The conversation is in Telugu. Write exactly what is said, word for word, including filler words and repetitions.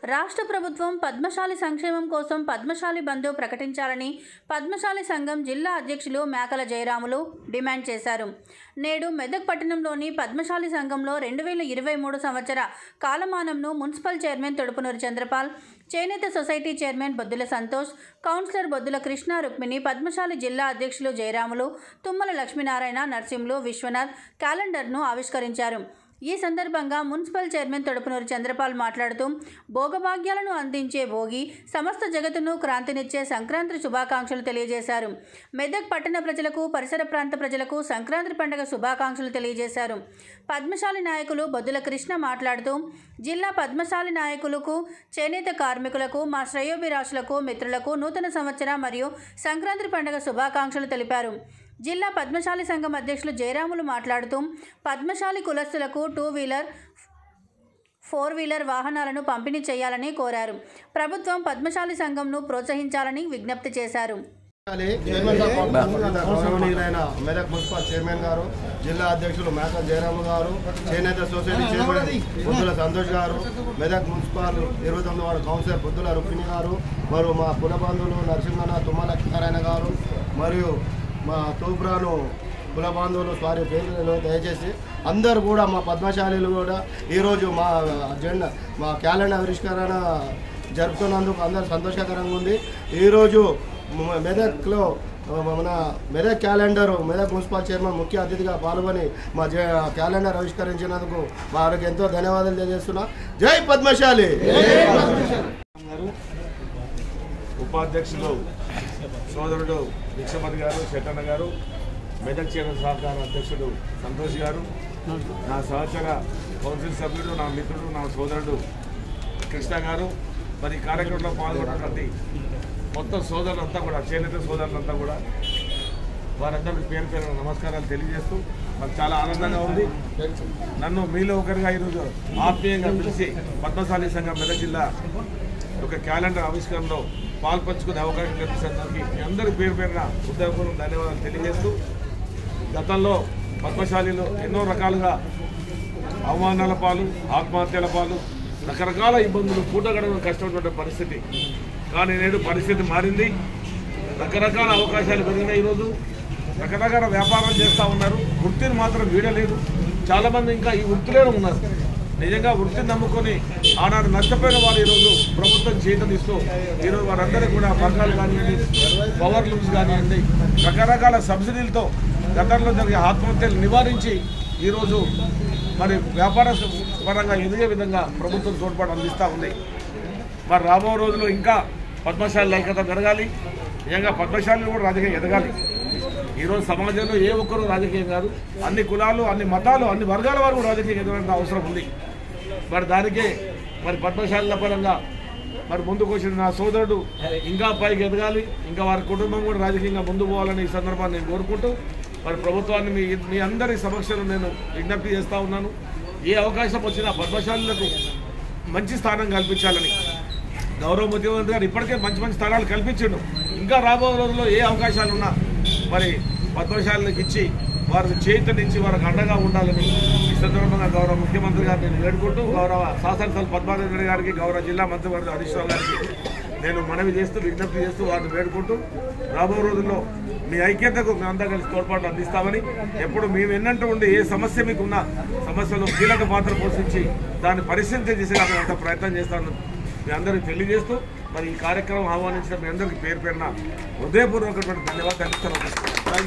రాష్ట్ర ప్రభుత్వం పద్మశాలి సంక్షేమం కోసం పద్మశాలి బంధు ప్రకటించాలని పద్మశాలి సంఘం జిల్లా అధ్యక్షులు మేకల జయరాములు డిమాండ్ చేశారు. నేడు మెదక్ పట్టణంలోని పద్మశాలి సంఘంలో రెండు వేల ఇరవై మూడు సంవత్సర కాలమానంను మున్సిపల్ చైర్మన్ తొడుపునూరు చంద్రపాల్, చేనేత society chairman Boddula Santosh, councillor Boddula Krishna Rukmini, Padmashali జిల్లా అధ్యక్షులు జయరాములు, తుమ్మల లక్ష్మీనారాయణ, నర్సింహులు, విశ్వనాథ్ క్యాలెండర్ను ఆవిష్కరించారు. ఈ సందర్భంగా మున్సిపల్ చైర్మన్ తొడుపునూరు చంద్రపాల్ మాట్లాడుతూ భోగభాగ్యాలను అందించే భోగి, సమస్త జగత్తును క్రాంతినిచ్చే సంక్రాంతి శుభాకాంక్షలు తెలియజేశారు. మెదక్ పట్టణ ప్రజలకు, పరిసర ప్రాంత ప్రజలకు సంక్రాంతి పండుగ శుభాకాంక్షలు తెలియజేశారు. పద్మశాలి నాయకులు బొద్దుల కృష్ణ మాట్లాడుతూ జిల్లా పద్మశాలి నాయకులకు, చేనేత కార్మికులకు, మా శ్రేయోభిలాషులకు, మిత్రులకు నూతన సంవత్సర మరియు సంక్రాంతి పండుగ శుభాకాంక్షలు తెలిపారు. జిల్లా పద్మశాలి సంఘం అధ్యక్షులు జయరాములు మాట్లాడుతూ పద్మశాలి కులస్తులకు టూ వీలర్, ఫోర్ వీలర్ వాహనాలను పంపిణీ చేయాలని కోరారు. ప్రభుత్వం పద్మశాలి సంఘంను ప్రోత్సహించాలని విజ్ఞప్తి చేశారు. మెదక్ మున్సిపల్ చైర్మన్ గారు, జిల్లా అధ్యక్షులు మేకల జయరాము గారు, చేనేత సొసైటీ చైర్మన్ బొద్దుల సంతోష్ గారు, మెదక్ మున్సిపల్ ఇరవై తొమ్మిది వార్డు కౌన్సిలర్ బొద్దుల రుక్మిణి గారు, మరియు మా కుల బంధువులు నరసింహన్న, తుమ్మల లక్ష్మీనారాయణ గారు, మరియు మా తూప్రాను కుల బాంధవులు వారి పేర్లను దయచేసి అందరూ కూడా మా పద్మశాలీలు కూడా ఈరోజు మా అజెండా మా క్యాలెండర్ ఆవిష్కరణ జరుపుతున్నందుకు అందరూ సంతోషకరంగా ఉంది. ఈరోజు మెదక్లో మన Medak calendar Medak municipal chairman ముఖ్య అతిథిగా పాల్గొని మా క్యాలెండర్ ఆవిష్కరించినందుకు వారికి ఎంతో ధన్యవాదాలు తెలియజేస్తున్నా. జై పద్మశాలి. ఉపాధ్యక్షులు సోదరుడు భిక్షపతి గారు, శెట్టన్న గారు, మెదక్ చేనేత సహకార అధ్యక్షుడు సంతోష్ గారు, నా సహచర కౌన్సిల్ సభ్యుడు, నా మిత్రుడు, నా సోదరుడు కృష్ణ గారు, మరి కార్యక్రమంలో పాల్గొన్నటువంటి మొత్తం సోదరులంతా కూడా, చేనేత సోదరులంతా కూడా వారందరికీ పేరు పేరు నమస్కారాలు తెలియజేస్తూ నాకు చాలా ఆనందంగా ఉంది. నన్ను మీలో ఒకరిగా ఈరోజు ఆత్మీయంగా పిలిచి పద్మశాలి సంఘం మెదక్ జిల్లా ఒక క్యాలెండర్ ఆవిష్కరణలో పాల్పంచుకునే అవకాశం కల్పించినందుకు మీ అందరి పేరు పేరున హృదయపూర్వక ధన్యవాదాలు తెలియజేస్తూ, గతంలో పద్మశాలీలు ఎన్నో రకాలుగా అవమానాల పాలు, ఆత్మహత్యల పాలు, రకరకాల ఇబ్బందులు, పూటగడవ కష్టపడే పరిస్థితి. కానీ నేడు పరిస్థితి మారింది. రకరకాల అవకాశాలు పెరిగినాయి. ఈరోజు రకరకాల వ్యాపారాలు చేస్తూ ఉన్నారు. వృత్తిని మాత్రం వీడలేదు. చాలామంది ఇంకా ఈ వృత్తిలోనే ఉన్నారు. నిజంగా వృత్తిని నమ్ముకొని ఆనాడు నష్టపోయిన వారు ఈరోజు ప్రభుత్వం చేతనిస్తూ ఈరోజు వారందరికీ కూడా పథకాలు కానివ్వండి, పవర్ లూమ్స్ కానివ్వండి, రకరకాల సబ్సిడీలతో గతంలో జరిగే ఆత్మహత్యలు నివారించి ఈరోజు మరి వ్యాపార పరంగా ఎదిగే విధంగా ప్రభుత్వం తోడ్పాటు అందిస్తూ ఉంది. మరి రాబో రోజుల్లో ఇంకా పద్మశాలి ఐక్యత జరగాలి. నిజంగా పద్మశాలిని కూడా రాజకీయం ఎదగాలి. ఈరోజు సమాజంలో ఏ ఒక్కరూ రాజకీయం కాదు, అన్ని కులాలు, అన్ని మతాలు, అన్ని వర్గాల వారు కూడా రాజకీయం ఎదగాల్సిన అవసరం ఉంది. మరి దానికే మరి పద్మశాలిల పరంగా మరి ముందుకు వచ్చిన నా సోదరుడు ఇంకా పైకి ఎదగాలి, ఇంకా వారి కుటుంబం కూడా రాజకీయంగా ముందుకు పోవాలని ఈ సందర్భాన్ని నేను కోరుకుంటూ మరి ప్రభుత్వాన్ని మీ మీ అందరి సమక్షంలో నేను విజ్ఞప్తి చేస్తూ ఉన్నాను. ఏ అవకాశం వచ్చినా పద్మశాలులకు మంచి స్థానం కల్పించాలని గౌరవ ముఖ్యమంత్రి గారు ఇప్పటికే మంచి మంచి స్థానాలు కల్పించిండు. ఇంకా రాబో రోజుల్లో ఏ అవకాశాలు ఉన్నా మరి పద్మశాలకు ఇచ్చి వారికి చేతనిచ్చి వారికి అండగా ఉండాలని ఈ సందర్భంగా గౌరవ ముఖ్యమంత్రి గారు నేను వేడుకుంటూ, గౌరవ శాసనసభ పద్మారెడ్డి గారికి, గౌరవ జిల్లా మంత్రివర్గ హరీష్ రావు గారికి నేను మనవి చేస్తూ విజ్ఞప్తి చేస్తూ వారిని వేడుకుంటూ రాబో రోజుల్లో మీ ఐక్యతకు మేమంతా కలిసి తోడ్పాటు అందిస్తామని, ఎప్పుడు మేము ఎన్నంటూ ఉండి ఏ సమస్య మీకు ఉన్న సమస్యలో కీలక పాత్ర పోషించి దాన్ని పరిశీలన చేసేలా మేమంతా ప్రయత్నం చేస్తాను మీ అందరికీ తెలియజేస్తూ మరి ఈ కార్యక్రమం ఆహ్వానించిన మీ అందరికీ పేరు పేరున హృదయపూర్వకమైన ధన్యవాదాలు తెలుపుతున్నాను.